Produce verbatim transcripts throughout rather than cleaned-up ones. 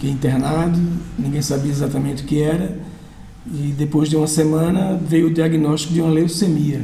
Fiquei internado, ninguém sabia exatamente o que era, e depois de uma semana veio o diagnóstico de uma leucemia.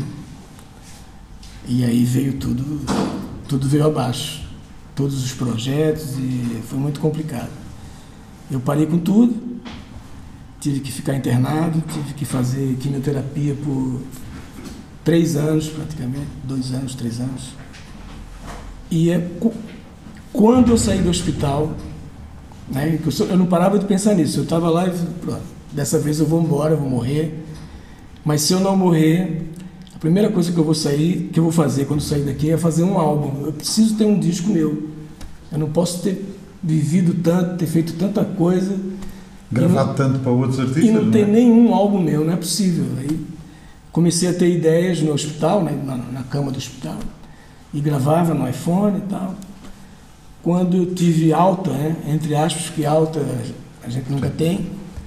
E aí veio tudo, tudo veio abaixo, todos os projetos, e foi muito complicado. Eu parei com tudo, tive que ficar internado, tive que fazer quimioterapia por três anos praticamente, dois anos, três anos. E é quando eu saí do hospital, né, eu não parava de pensar nisso, eu estava lá e pronto, dessa vez eu vou embora, eu vou morrer, mas se eu não morrer, a primeira coisa que eu vou sair, que eu vou fazer quando sair daqui é fazer um álbum. Eu preciso ter um disco meu, eu não posso ter vivido tanto, ter feito tanta coisa, gravado não, tanto para outros artistas, e não, não ter é? nenhum álbum meu, não é possível. Aí comecei a ter ideias no hospital, né, na, na cama do hospital, e gravava no iPhone e tal. Quando eu tive alta, né, entre aspas, que alta a gente nunca tem,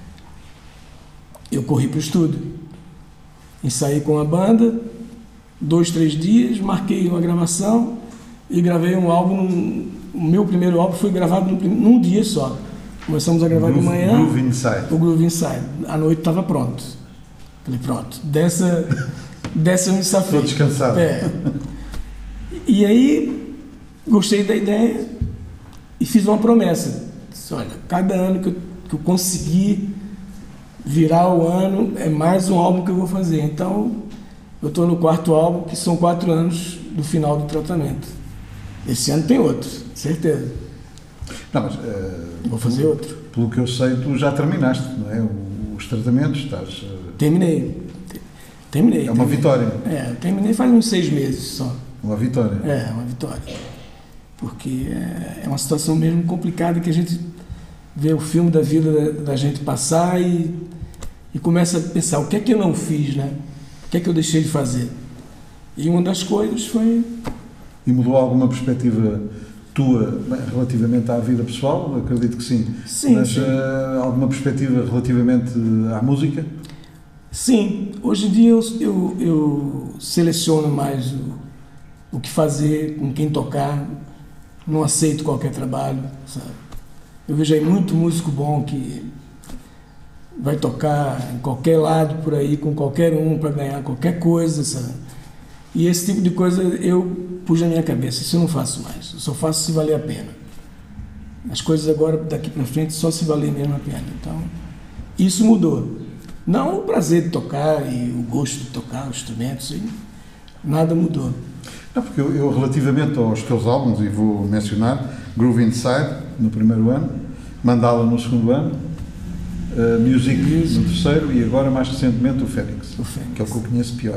eu corri para o estúdio. Ensaiei com a banda, dois, três dias, marquei uma gravação e gravei um álbum. O meu primeiro álbum foi gravado num, num dia só. Começamos a gravar Groove, de manhã, Groove Inside. o Groove Inside. À noite estava pronto. Falei, pronto, dessa, dessa eu me safei. Estou descansado. É. E aí, gostei da ideia e fiz uma promessa. Disse, olha, cada ano que eu, que eu conseguir virar o ano, é mais um álbum que eu vou fazer. Então, eu estou no quarto álbum, que são quatro anos do final do tratamento. Esse ano tem outro, certeza. Não, mas... Uh, vou fazer outro. Pelo que eu sei, tu já terminaste, não é? Os tratamentos, estás... Uh... Terminei. Terminei. É uma terminei. vitória. É, terminei faz uns seis meses só. Uma vitória. É, uma vitória. Porque é, é uma situação mesmo complicada que a gente vê o filme da vida da, da gente passar e, e começa a pensar, o que é que eu não fiz, né? O que é que eu deixei de fazer? E uma das coisas foi... E mudou alguma perspectiva tua relativamente à vida pessoal? Acredito que sim. Sim, Mas sim. Uh, alguma perspectiva relativamente à música? Sim. Hoje em dia eu, eu, eu seleciono mais o, o que fazer, com quem tocar. Não aceito qualquer trabalho, sabe? Eu vejo aí muito músico bom que vai tocar em qualquer lado por aí, com qualquer um, para ganhar qualquer coisa, sabe? E esse tipo de coisa eu pus na minha cabeça, isso eu não faço mais, eu só faço se valer a pena. As coisas agora, daqui para frente, só se valer mesmo a pena. Então, isso mudou. Não o prazer de tocar e o gosto de tocar os instrumentos, hein? Nada mudou. Não, porque eu, eu, relativamente aos teus álbuns, e vou mencionar, Groove Inside, no primeiro ano, Mandala no segundo ano, uh, Music, Music no terceiro e agora, mais recentemente, o Fênix, o Fênix. Que é o que eu conheço pior.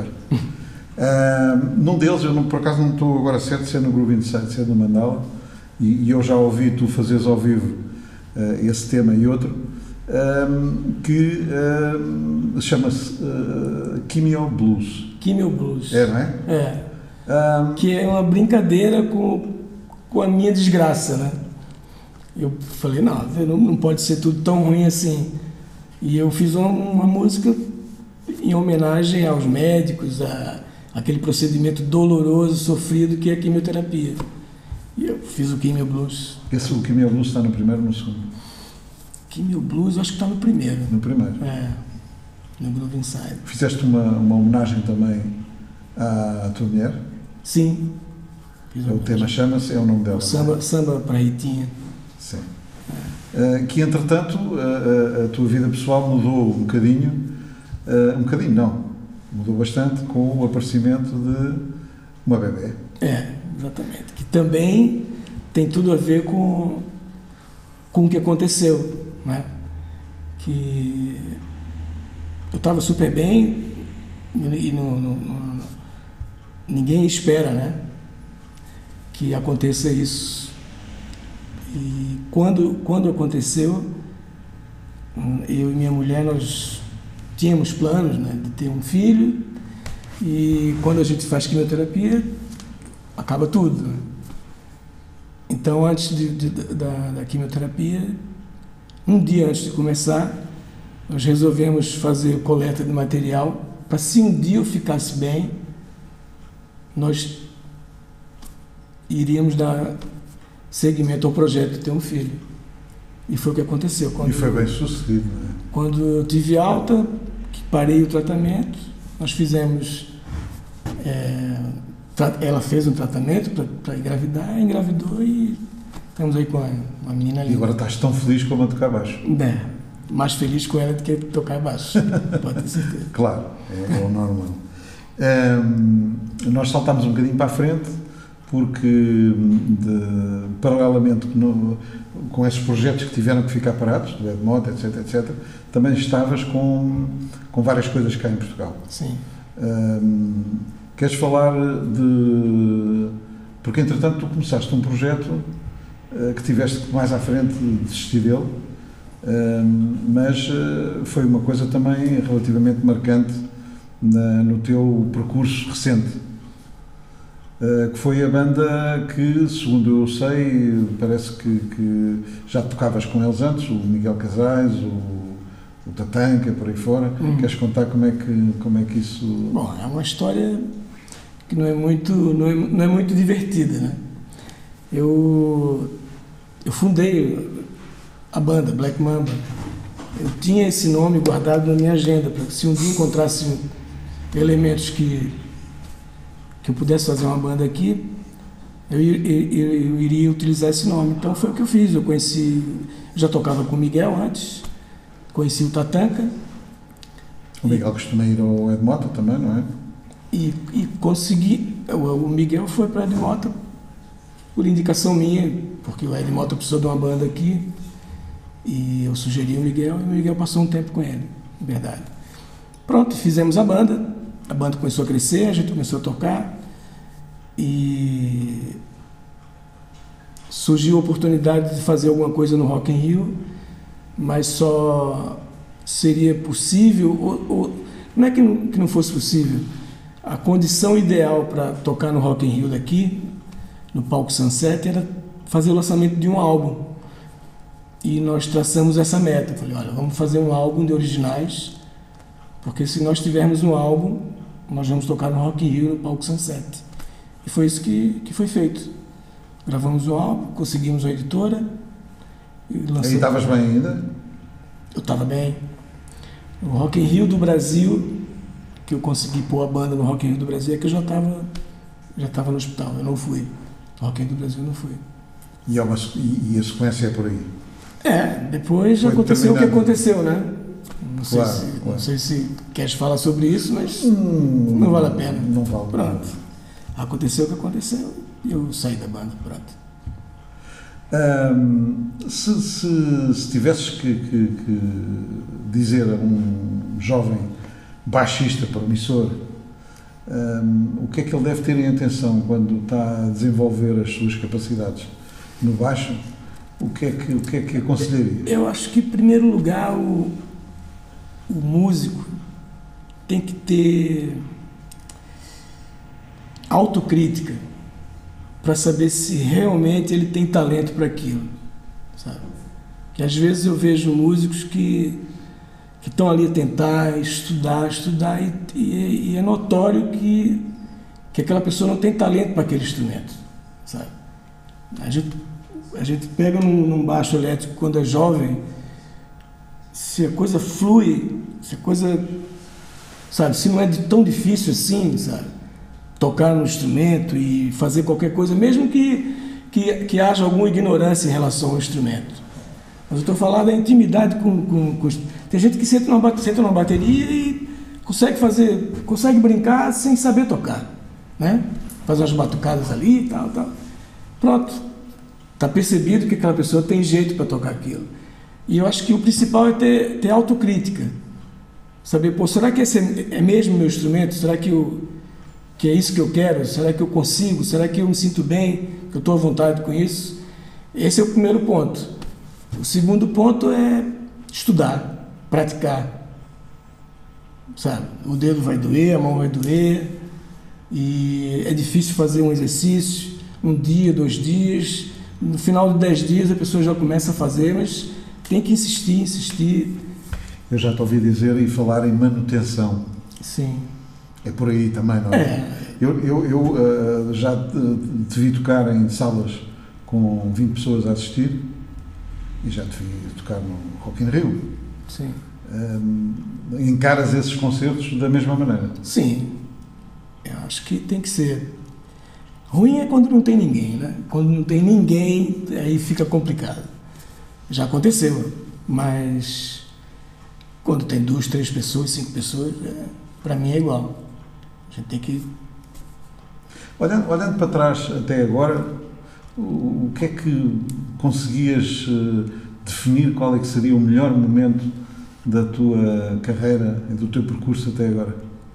Uh, num deles, eu não, por acaso não estou agora certo se é no Groove Inside, se é no Mandala, e, e eu já ouvi tu fazeres ao vivo uh, esse tema e outro, um, que um, chama-se uh, Kimio Blues. Kimio Blues. É, não é? É. Um, que é uma brincadeira com, com a minha desgraça, né? Eu falei, não, não pode ser tudo tão ruim assim. E eu fiz uma, uma música em homenagem aos médicos, a aquele procedimento doloroso, sofrido que é a quimioterapia. E eu fiz o Kimio Blues. Esse, o Kimio Blues está no primeiro ou no segundo? Kimio Blues, eu acho que está no primeiro. No primeiro? É, no Groove Inside. Fizeste uma, uma homenagem também à tua mulher? Sim. É, o tema chama-se, é o nome dela. O samba, samba para Ritinha. Sim. É. Uh, que, entretanto, a, a, a tua vida pessoal mudou um bocadinho, uh, um bocadinho não, mudou bastante com o aparecimento de uma bebê. É, exatamente. Que também tem tudo a ver com, com o que aconteceu, né? Que eu estava super bem e não, não, não, ninguém espera, né, que aconteça isso. E quando, quando aconteceu, eu e minha mulher, nós tínhamos planos, né, de ter um filho, e quando a gente faz quimioterapia, acaba tudo, né? Então, antes de, de, da, da quimioterapia, um dia antes de começar, nós resolvemos fazer coleta de material para, se um dia eu ficasse bem, nós iríamos dar seguimento ao projeto de ter um filho. E foi o que aconteceu. Quando, e foi bem sucedido, não é? Quando eu tive alta, que parei o tratamento, nós fizemos... É, ela fez um tratamento para engravidar, engravidou e estamos aí com a, uma menina ali. E agora estás tão feliz como a tocar baixo? É, mais feliz com ela do que tocar baixo, pode ter certeza. Claro, é, é o normal. Um, nós saltámos um bocadinho para a frente, porque, de, paralelamente no, com esses projetos que tiveram que ficar parados, do Edmodo, etc, etcétera, também estavas com, com várias coisas cá em Portugal. Sim. Um, queres falar de... Porque, entretanto, tu começaste um projeto uh, que tiveste que mais à frente desistir dele, um, mas uh, foi uma coisa também relativamente marcante na, no teu percurso recente, uh, que foi a banda que, segundo eu sei, parece que, que já tocavas com eles antes, o Miguel Casais, o o Tatanka, por aí fora. Hum. Queres contar como é que, como é que isso... Bom, é uma história que não é muito, não é, não é muito divertida, né? Eu, eu fundei a banda, Black Mamba. Eu tinha esse nome guardado na minha agenda, para que se um dia encontrasse elementos que, que eu pudesse fazer uma banda aqui, eu, eu, eu, eu iria utilizar esse nome. Então foi o que eu fiz. Eu conheci, já tocava com o Miguel antes, conheci o Tatanka. O Miguel costuma ir ao Edmodo também, não é? E, e consegui... O, o Miguel foi para Edmodo por indicação minha, porque o Edmodo precisou de uma banda aqui, e eu sugeri o Miguel, e o Miguel passou um tempo com ele, na verdade. Pronto, fizemos a banda, a banda começou a crescer, a gente começou a tocar, e surgiu a oportunidade de fazer alguma coisa no Rock in Rio, mas só seria possível, ou, ou, não é que não, que não fosse possível, a condição ideal para tocar no Rock in Rio daqui, no palco Sunset, era fazer o lançamento de um álbum. E nós traçamos essa meta. Falei, olha, vamos fazer um álbum de originais, porque se nós tivermos um álbum, nós vamos tocar no Rock in Rio, no palco Sunset. E foi isso que, que foi feito. Gravamos o álbum, conseguimos a editora, Aí estavas bem ainda? Eu estava bem. O Rock in Rio do Brasil, que eu consegui pôr a banda no Rock in Rio do Brasil, é que eu já estava já estava no hospital, eu não fui. O Rock in Rio do Brasil eu não fui. E, é uma, e, e a sequência é por aí? É, depois Foi aconteceu o que aconteceu, né? Não sei, claro, se, claro. não sei se queres falar sobre isso, mas hum, não vale a pena. Não vale. Pronto. Aconteceu o que aconteceu e eu saí da banda, pronto. Hum, se, se, se tivesses que, que, que dizer a um jovem baixista promissor hum, o que é que ele deve ter em atenção quando está a desenvolver as suas capacidades no baixo, o que é que, o que, é que aconselharia? Eu acho que, em primeiro lugar, o, o músico tem que ter autocrítica para saber se realmente ele tem talento para aquilo, sabe? Que às vezes eu vejo músicos que que estão ali a tentar estudar, estudar e, e, e é notório que que aquela pessoa não tem talento para aquele instrumento, sabe? A gente a gente pega num, num baixo elétrico quando é jovem, se a coisa flui, se a coisa, sabe, se não é de tão difícil assim, sabe? Tocar no instrumento e fazer qualquer coisa, mesmo que, que, que haja alguma ignorância em relação ao instrumento. Mas eu estou falando da intimidade com, com, com... Tem gente que senta numa, senta numa bateria e consegue fazer, consegue brincar sem saber tocar, né? Faz umas batucadas ali e tal, tal. Pronto. Está percebido que aquela pessoa tem jeito para tocar aquilo. E eu acho que o principal é ter, ter autocrítica. Saber, pô, será que esse é, é mesmo meu instrumento? Será que eu... que é isso que eu quero? Será que eu consigo? Será que eu me sinto bem? Que eu estou à vontade com isso? Esse é o primeiro ponto. O segundo ponto é estudar, praticar. Sabe? O dedo vai doer, a mão vai doer, e é difícil fazer um exercício, um dia, dois dias, no final de dez dias a pessoa já começa a fazer, mas tem que insistir, insistir. Eu já te ouvi dizer e falar em manutenção. Sim. É por aí também, não é? É. Eu, eu, eu uh, já te, te vi tocar em salas com vinte pessoas a assistir e já te vi tocar no Rock in Rio. Sim. Um, encaras esses concertos da mesma maneira? Sim, eu acho que tem que ser. Ruim é quando não tem ninguém, né? Quando não tem ninguém, aí fica complicado. Já aconteceu, mas quando tem duas, três pessoas, cinco pessoas, é, para mim é igual. A gente tem que... Olhando, olhando para trás até agora, o, o que é que conseguias uh, definir qual é que seria o melhor momento da tua carreira e do teu percurso até agora?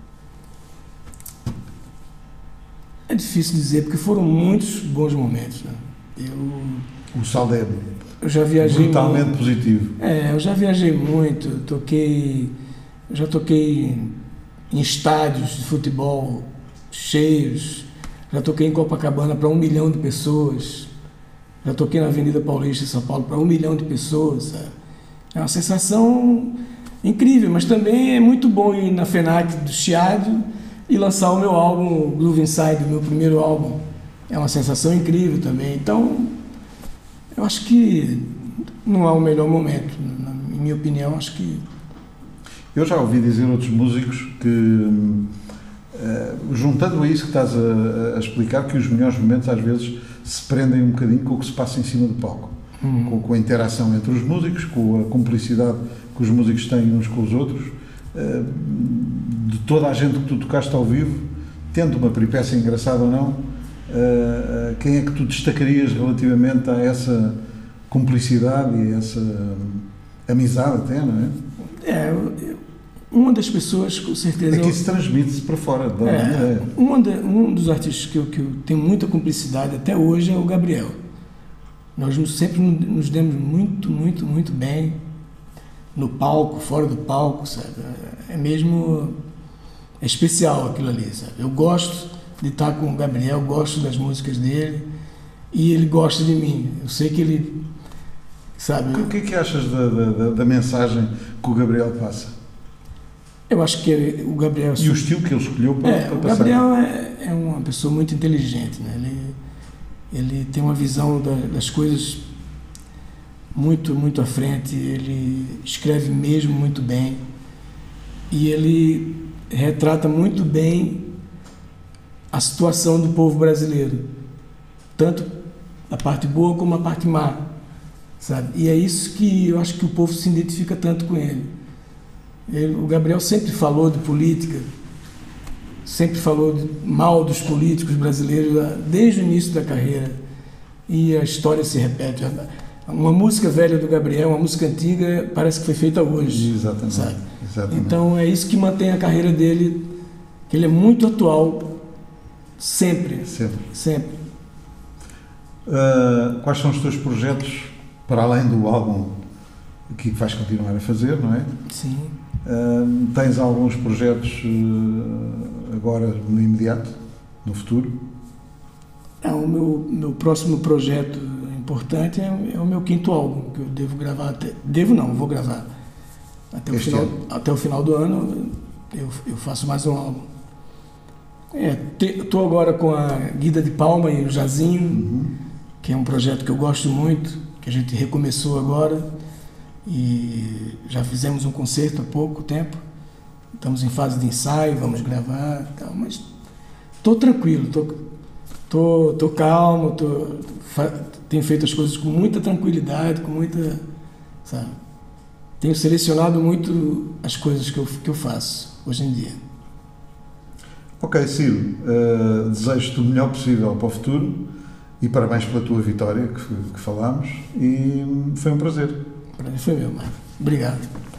É difícil dizer, porque foram muitos bons momentos, né? Eu, o saldo é eu já viajei brutalmente muito, positivo. É, eu já viajei muito, toquei, eu já toquei em estádios de futebol cheios, já toquei em Copacabana para um milhão de pessoas, já toquei na Avenida Paulista, em São Paulo, para um milhão de pessoas, sabe? É uma sensação incrível, mas também é muito bom ir na FENAC do Chiado e lançar o meu álbum Groove Inside, o meu primeiro álbum. É uma sensação incrível também. Então, eu acho que não há o melhor momento. Na minha opinião, acho que... Eu já ouvi dizer outros músicos que, uh, juntando a isso que estás a, a explicar, que os melhores momentos às vezes se prendem um bocadinho com o que se passa em cima do palco. Hum. Com, com a interação entre os músicos, com a cumplicidade que os músicos têm uns com os outros, uh, de toda a gente que tu tocaste ao vivo, tendo uma peripécia engraçada ou não, uh, quem é que tu destacarias relativamente a essa cumplicidade e a essa um, amizade até, não é? É, eu, eu, uma das pessoas, com certeza... É que isso transmite-se para fora. Da é, uma de, um dos artistas que eu, que eu tenho muita cumplicidade até hoje é o Gabriel. Nós sempre nos demos muito, muito, muito bem no palco, fora do palco, sabe? É mesmo... É especial aquilo ali, sabe? Eu gosto de estar com o Gabriel, gosto das músicas dele e ele gosta de mim. Eu sei que ele, sabe... O que é que achas da, da, da mensagem que o Gabriel passa? Eu acho que ele, o Gabriel... E o estilo que ele escolheu para, é, para o passar? O Gabriel é, é uma pessoa muito inteligente, né? Ele, ele tem uma visão da, das coisas muito, muito à frente, ele escreve mesmo muito bem e ele retrata muito bem a situação do povo brasileiro, tanto a parte boa como a parte má, sabe? E é isso que eu acho que o povo se identifica tanto com ele. ele o Gabriel sempre falou de política, sempre falou de, mal dos políticos brasileiros desde o início da carreira, e a história se repete. Uma música velha do Gabriel, uma música antiga, parece que foi feita hoje. Exatamente. Sabe? Exatamente. Então é isso que mantém a carreira dele, que ele é muito atual, sempre. Sempre. sempre. Uh, quais são os teus projetos, para além do álbum que vais continuar a fazer, não é? Sim. Uh, tens alguns projetos uh, agora no imediato, no futuro? É, o meu, meu próximo projeto importante é, é o meu quinto álbum, que eu devo gravar até... Devo não, vou gravar. Até o, final, até o final do ano eu, eu faço mais um álbum. Estou agora com a Guida de Palma e o Jazinho, uhum. que é um projeto que eu gosto muito, que a gente recomeçou agora e já fizemos um concerto há pouco tempo. Estamos em fase de ensaio, vamos gravar, tal, mas estou tranquilo, estou tô, tô calmo, tô, tenho feito as coisas com muita tranquilidade, com muita, sabe? Tenho selecionado muito as coisas que eu, que eu faço hoje em dia. Ok, Ciro, uh, desejo-te o melhor possível para o futuro e parabéns pela tua vitória que, que falámos e foi um prazer. O prazer foi meu, mano. Obrigado.